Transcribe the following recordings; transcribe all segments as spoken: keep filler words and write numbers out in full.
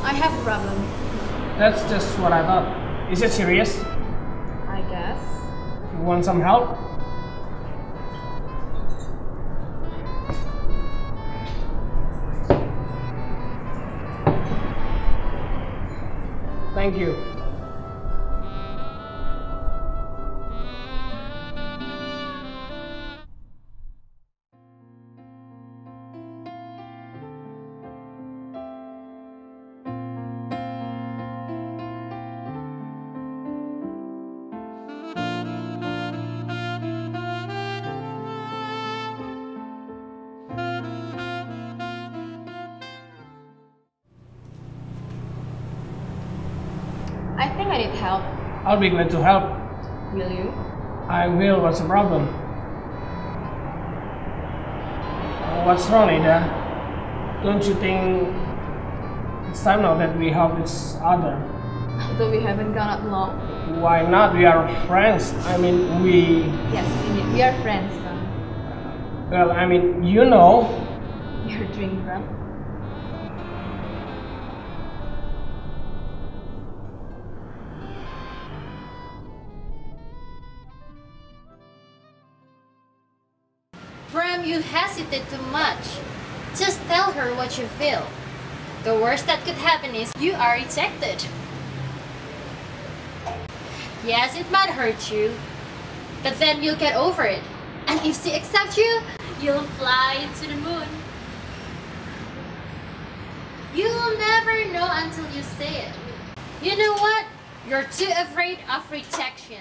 I have a problem. That's just what I thought. Is it serious? I guess. You want some help? Thank you. I think I need help. I'll be glad to help. Will you? I will. What's the problem? What's wrong, Ida? Don't you think it's time now that we help each other? Although we haven't gone out long. Why not? We are friends. I mean, we... Yes, indeed. We are friends, Bram. Well, I mean, you know... Your drink, Bram. Bram, you hesitate too much. Just tell her what you feel. The worst that could happen is you are rejected. Yes, it might hurt you, but then you'll get over it. And if she accepts you, you'll fly to the moon. You'll never know until you say it. You know what? You're too afraid of rejection.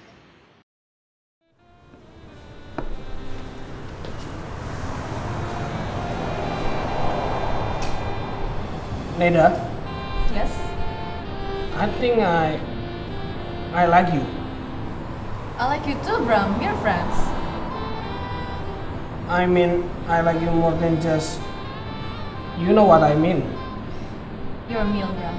Neda, Yes? I think I... I like you. I like you too, Bram. We're friends. I mean, I like you more than just... You know what I mean. You're a meal, Bram.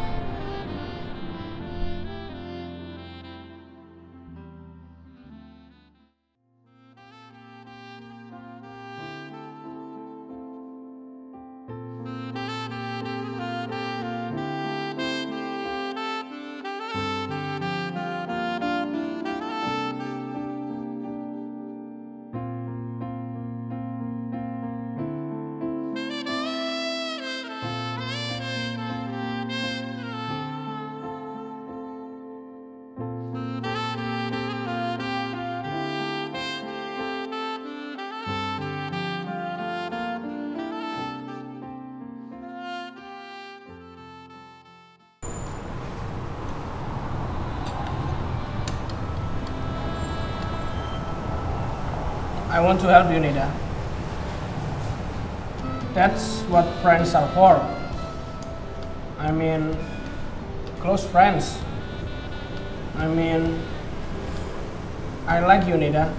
I want to help you, Neda. That's what friends are for. I mean, close friends. I mean, I like you, Neda.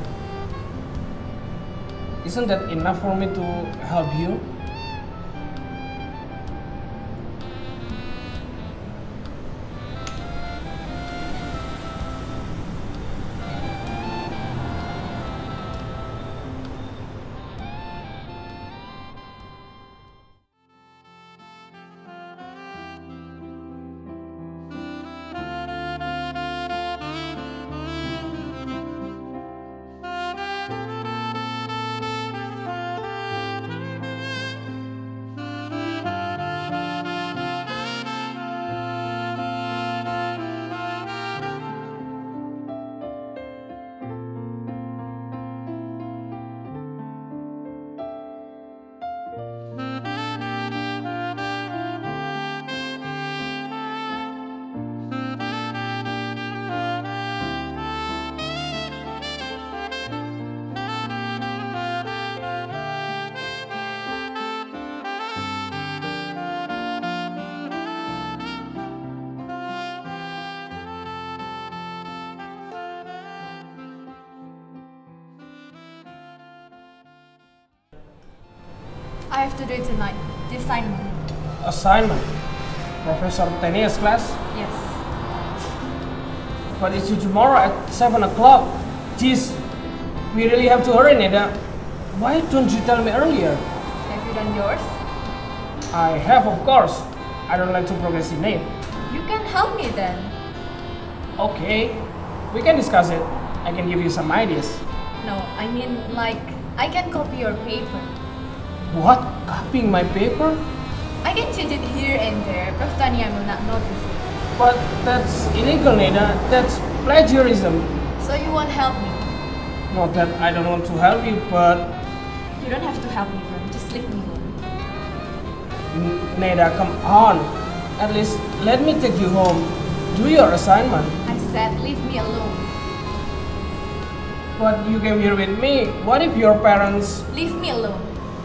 Isn't that enough for me to help you? I have to do it tonight. The assignment. Assignment? Professor Tenia's class? Yes. But it's due tomorrow at seven o'clock. Jeez, we really have to hurry, Neda. Why don't you tell me earlier? Have you done yours? I have, of course. I don't like to procrastinate. You can help me then. Okay, we can discuss it. I can give you some ideas. No, I mean like I can copy your paper. What? Copying my paper? I can change it here and there. Prof Tania will not notice it. But that's illegal, Neda. That's plagiarism. So you won't help me. Not that I don't want to help you, but You don't have to help me, Bram. Just leave me alone. N- Neda, come on. At least let me take you home. Do your assignment. I said leave me alone. But you came here with me. What if your parents... Leave me alone.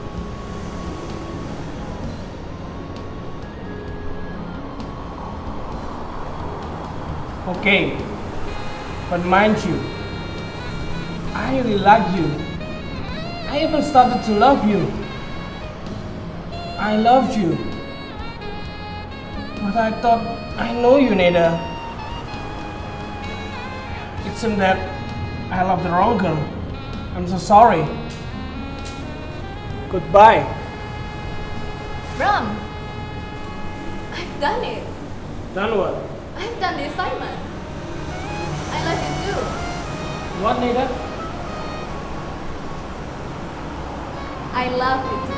Okay. But mind you, I really like you. I even started to love you. I loved you. But I thought I know you, Neda. It seemed that I love the wrong girl. I'm so sorry. Goodbye. Bram, I've done it. Done what? I've done the assignment. I love you too. What, Neda? I love you too.